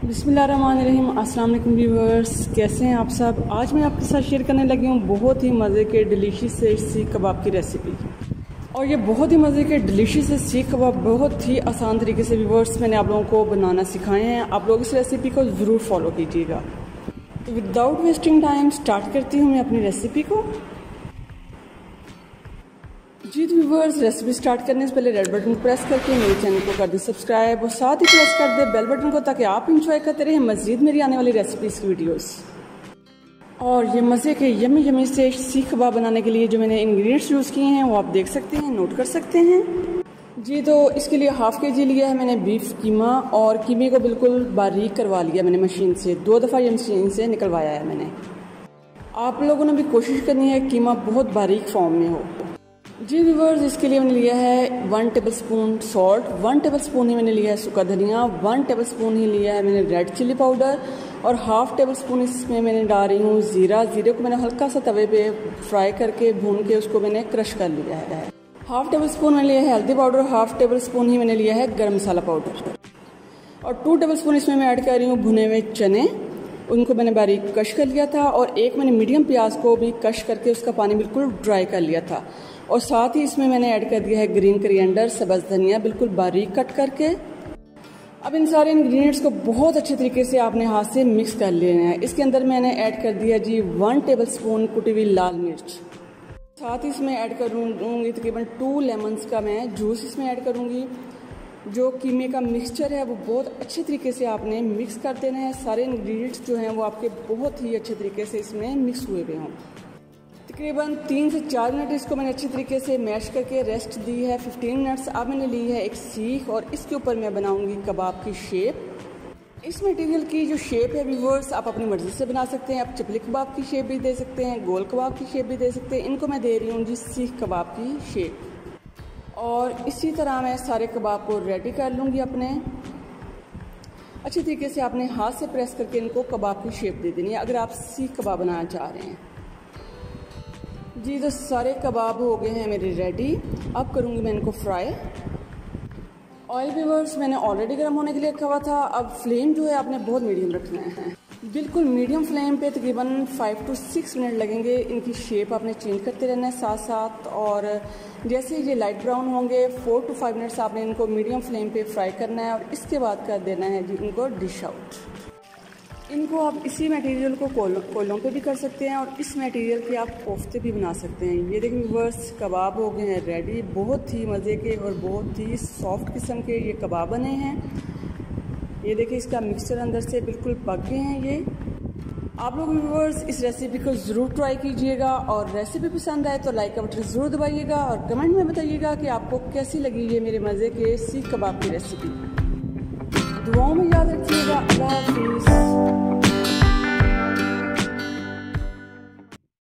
बिस्मिल्लाहिर्रहमानिर्रहीम। अस्सलाम वालेकुम व्यूअर्स, कैसे हैं आप सब। आज मैं आपके साथ शेयर करने लगी हूँ बहुत ही मज़े के डिलीशियस से सीख कबाब की रेसिपी। और ये बहुत ही मज़े के डिलीशियस से सीख कबाब बहुत ही आसान तरीके से व्यूअर्स मैंने आप लोगों को बनाना सिखाए हैं। आप लोग इस रेसिपी को ज़रूर फॉलो कीजिएगा। तो विदाउट वेस्टिंग टाइम स्टार्ट करती हूँ मैं अपनी रेसिपी को। जी तो व्यूअर्स, रेसिपी स्टार्ट करने से पहले रेड बटन को प्रेस करके मेरे चैनल को कर दें सब्सक्राइब और साथ ही प्रेस कर दें बेल बटन को, ताकि आप इंजॉय करते रहें मज़ीद मेरी आने वाली रेसिपीज़ की वीडियोस। और ये मज़े के यमी यमी से सीख कबाब बनाने के लिए जो मैंने इंग्रेडिएंट्स यूज़ किए हैं वो आप देख सकते हैं, नोट कर सकते हैं। जी तो इसके लिए हाफ़ kg लिया है मैंने बीफ कीमा, और कीमे को बिल्कुल बारीक करवा लिया मैंने मशीन से। 2 दफ़ा ये मशीन से निकलवाया है मैंने। आप लोगों ने भी कोशिश करनी है कीमा बहुत बारीक फॉर्म में हो। जी व्यूअर्स, इसके लिए मैंने लिया है 1 टेबलस्पून सॉल्ट, 1 टेबलस्पून ही मैंने लिया है सूखा धनिया, 1 टेबलस्पून ही लिया है मैंने रेड चिली पाउडर, और हाफ़ टेबलस्पून इसमें मैंने डाल रही हूँ ज़ीरा। ज़ीरे को मैंने हल्का सा तवे पे फ्राई करके भून के उसको मैंने क्रश कर लिया है। हाफ़ टेबलस्पून मैंने लिया है हल्दी पाउडर, हाफ़ टेबलस्पून ही मैंने लिया है गर्म मसाला पाउडर, और 2 टेबलस्पून इसमें मैं ऐड कर रही हूँ भुने हुए चने। उनको मैंने बारीक कश कर लिया था, और एक मैंने मीडियम प्याज को भी कश करके उसका पानी बिल्कुल ड्राई कर लिया था। और साथ ही इसमें मैंने ऐड कर दिया है ग्रीन कोरिएंडर, सब्ज़ धनिया बिल्कुल बारीक कट करके। अब इन सारे इंग्रेडिएंट्स को बहुत अच्छे तरीके से आपने हाथ से मिक्स कर लेना है। इसके अंदर मैंने ऐड कर दिया जी 1 टेबलस्पून कुटी हुई लाल मिर्च। साथ ही इसमें ऐड करूँगी तकरीबन 2 लेमन्स का मैं जूस इसमें ऐड करूँगी। जो कीमे का मिक्सचर है वो बहुत अच्छे तरीके से आपने मिक्स कर देना है। सारे इंग्रेडिएंट्स जो हैं वो आपके बहुत ही अच्छे तरीके से इसमें मिक्स हुए हुए हों। तकरीबन 3 से 4 मिनट इसको मैंने अच्छे तरीके से मैश करके रेस्ट दी है। 15 मिनट्स अब मैंने ली है एक सीख, और इसके ऊपर मैं बनाऊंगी कबाब की शेप। इस मटेरियल की जो शेप है व्यूअर्स आप अपनी मर्ज़ी से बना सकते हैं। आप चपली कबाब की शेप भी दे सकते हैं, गोल कबाब की शेप भी दे सकते हैं। इनको मैं दे रही हूँ जी सीख कबाब की शेप। और इसी तरह मैं सारे कबाब को रेडी कर लूँगी अपने। अच्छे तरीके से आपने हाथ से प्रेस करके इनको कबाब की शेप दे देनी है अगर आप सीख कबाब बनाना चाह रहे हैं। जी तो सारे कबाब हो गए हैं मेरे रेडी। अब करूँगी मैं इनको फ्राई। ऑयल व्यूअर्स मैंने ऑलरेडी गर्म होने के लिए रखा हुआ था। अब फ्लेम जो है आपने बहुत मीडियम रखना है, बिल्कुल मीडियम फ्लेम पे। तकरीबन 5 से 6 मिनट लगेंगे। इनकी शेप आपने चेंज करते रहना है साथ साथ, और जैसे ये लाइट ब्राउन होंगे 4 से 5 मिनट्स आपने इनको मीडियम फ्लेम पे फ्राई करना है, और इसके बाद कर देना है जी इनको डिश आउट। इनको आप इसी मटेरियल को कोयलों पे भी कर सकते हैं, और इस मटेरियल के आप कोफ्ते भी बना सकते हैं। ये देखिए व्यूअर्स, कबाब हो गए हैं रेडी। बहुत ही मज़े के और बहुत ही सॉफ्ट किस्म के ये कबाब बने हैं। ये देखिए इसका मिक्सचर अंदर से बिल्कुल पक गए हैं ये। आप लोग व्यूअर्स इस रेसिपी को ज़रूर ट्राई कीजिएगा, और रेसिपी पसंद आए तो लाइक का बटन ज़रूर दबाइएगा, और कमेंट में बताइएगा कि आपको कैसी लगी ये मेरे मज़े के सीख कबाब की रेसिपी। दुआओं में याद रखिएगा। अल्लाह।